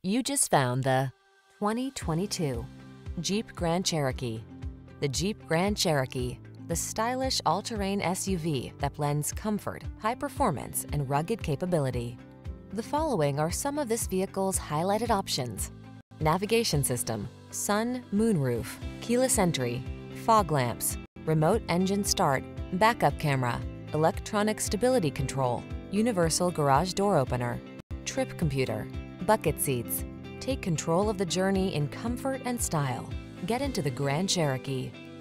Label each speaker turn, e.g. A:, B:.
A: You just found the 2022 Jeep Grand Cherokee. The Jeep Grand Cherokee, the stylish all-terrain SUV that blends comfort, high performance, and rugged capability. The following are some of this vehicle's highlighted options: navigation system, sun, moonroof, keyless entry, fog lamps, remote engine start, backup camera, electronic stability control, universal garage door opener, trip computer, bucket seats. Take control of the journey in comfort and style. Get into the Grand Cherokee.